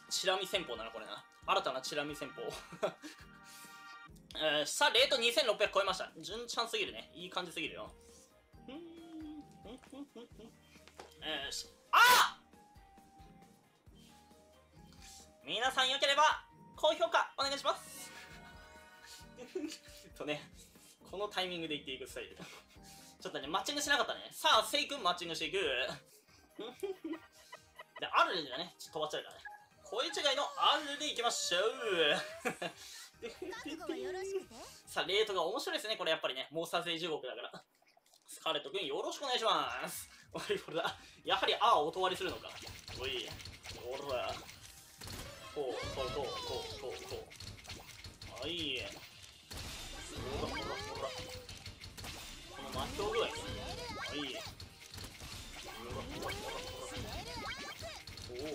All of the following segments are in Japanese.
チラ見戦法なのこれな。新たなチラ見戦法。さあ、レート2600超えました。順ちゃんすぎるね。いい感じすぎるよ。あ皆さんよければ、高評価お願いします。ね、このタイミングで言っていくスタイル。ちょっとね、マッチングしなかったね。さあ、セイ君マッチングしていく。で、R でね、ちょっと飛ばっちゃうからね。声違いの R でいきましょう。さあ、レートが面白いですね、これやっぱりね。モンスターズエイジ国だから。スカーレット君よろしくお願いします。おい、これだ。やはりお断りするのか。おい、ほら。こう。はい。ほら。この魔境具合ね。はい。ほら。おお。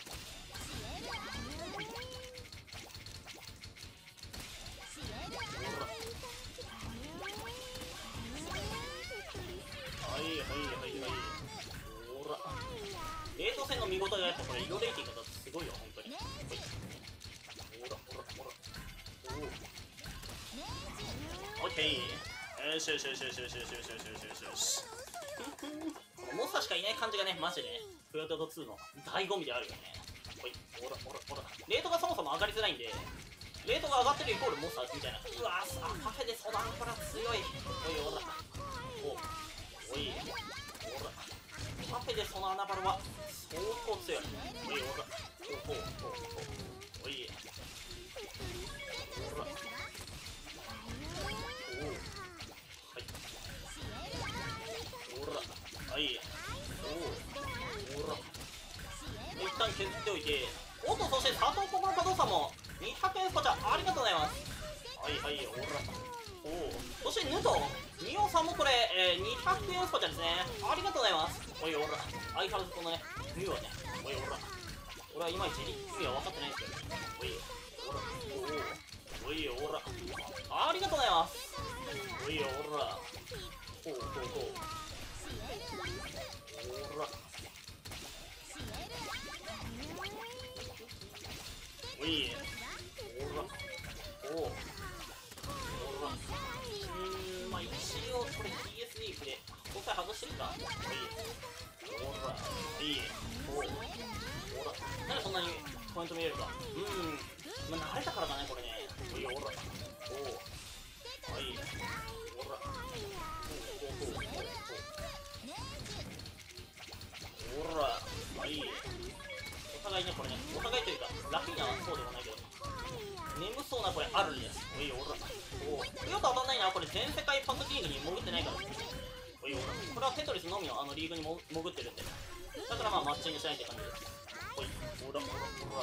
はい。ほら。冷凍戦の見事がやっぱこれ色レーティングだとすごいよ、本当に。ほら。オッケー。よし。モンスターしかいない感じがね、マジでね、フラトド2の醍醐味であるよね。ほら。レートがそもそも上がりづらいんで、レートが上がってるイコールモンスターみたいな。うわー、パフェでソダンパラ強い。ほら。おい。ほら。パフェでその穴パラは相当強い。ほら。おい。ほら。はい。ほら。一旦削っておいて、おっと、そして佐藤小丸加藤さんも200円スパチャありがとうございます。はい、ほら。そしてヌトミオさんもこれ、200円スパチャですね。ありがとうございます。ほら。相変わらずこのね、ミオはね、ほら。俺はいまいち意味は分かってないんですけどね。ほら。ありがとうございます。ほら。ほら。まあ一応これ TS リーフで今回外してるか。ほら。なんでそんなにコメント見えるか。まあ慣れたからだね、これね。ほら。お互いね、これね、お互いというか、ラフィーナはそうでもないけど、眠そうなこれあるんです。よく当たんないな、これ全世界パッドリーグに潜ってないからですね。これはテトリスのみのリーグにも潜ってるんで、だからまあマッチングしないって感じです。ほら。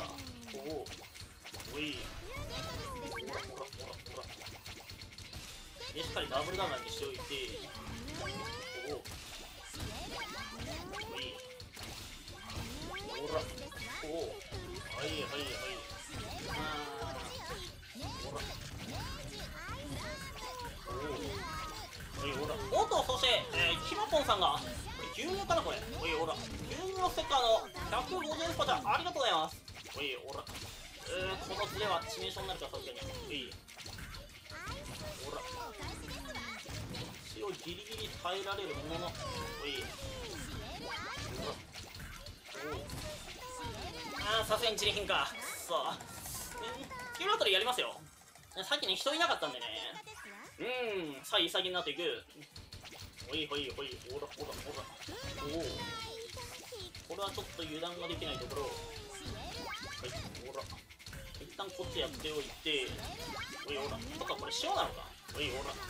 で、しっかりダブルダメージしておいて、ほら。はい。ほら。おっと、そして、キマポンさんが、牛乳かなこれ。ほら。牛乳のステッカーの150スパチャありがとうございます。ほら。このズレは致命傷になるか、さすがに。ほら。一応ギリギリ耐えられるものの。さすがにチリヒンか。くそ。キュラトリやりますよ。さっきね、人いなかったんでね。さあ、潔になっていく。ほら。これはちょっと油断ができないところ。ほら。一旦こっちやっておいて。ほら。そっか、これ塩なのか。ほら。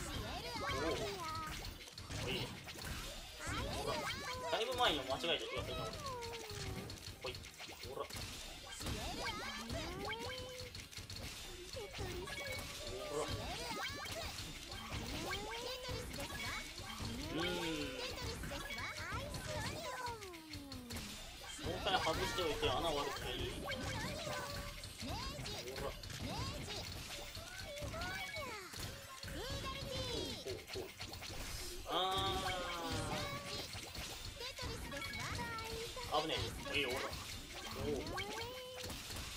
だいぶ前に間違えた気がするな、俺。ほら。もう一回外しておいて穴悪くていい。危ねえ。ほら。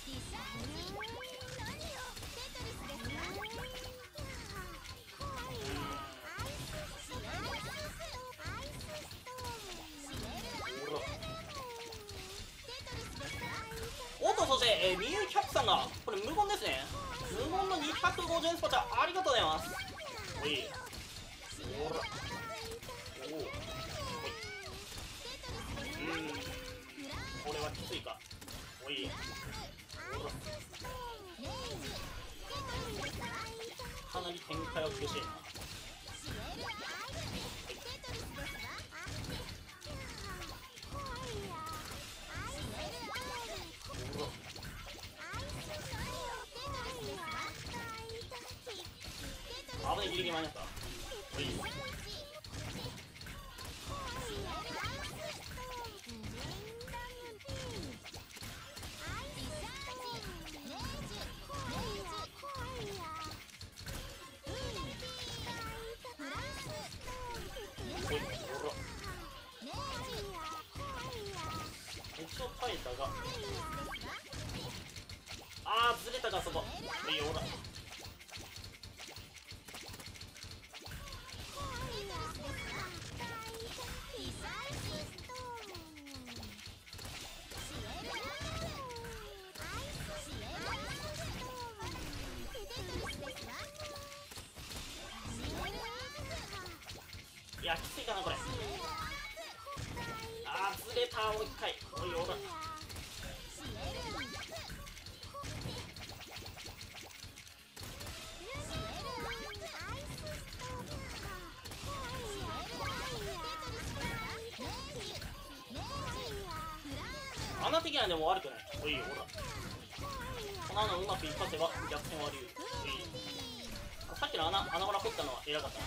して、ミューキャップさんが、これ無言ですね。無言の250円スパチャ、ありがとうございます。おい。ほら。おお。ほい。これはきついか。おい。ほら。かなり展開は苦しいな。危ない、ギリギリ間に合った。おい。一応耐えたが、あーずれたかそこ。いいほら。いやきついかなこれ。あーずれた、もう一回。おいほら。穴的にはでも悪くない。おいほら。この穴をうまく一発せば逆転はあり得る。さっきの穴穴掘ったのは偉かったな。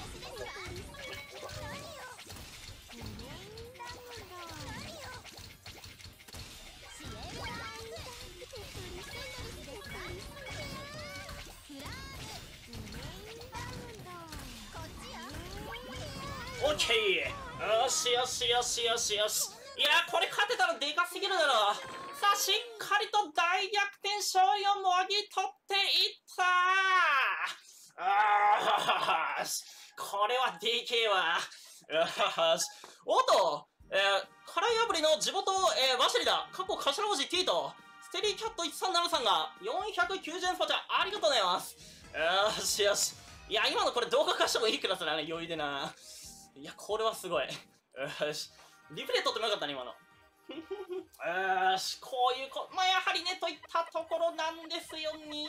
オッケー。よしよしよしよしよし。いやーこれ勝てたらでかすぎるだろ。さあしっかりと大逆転勝利をもぎ取っていったー。あーしこれは DK はよし。おっと、辛い破りの地元、ワシリだ。過去頭文字 T とステリーキャット1373が490円スパチャありがとうございます。よしよし。いや今のこれ動画化してもいいクラスだね、余裕でな。いやこれはすごい。よしリプレイ撮ってもよかったね今の。よしこういうまあやはりねといったところなんですよね。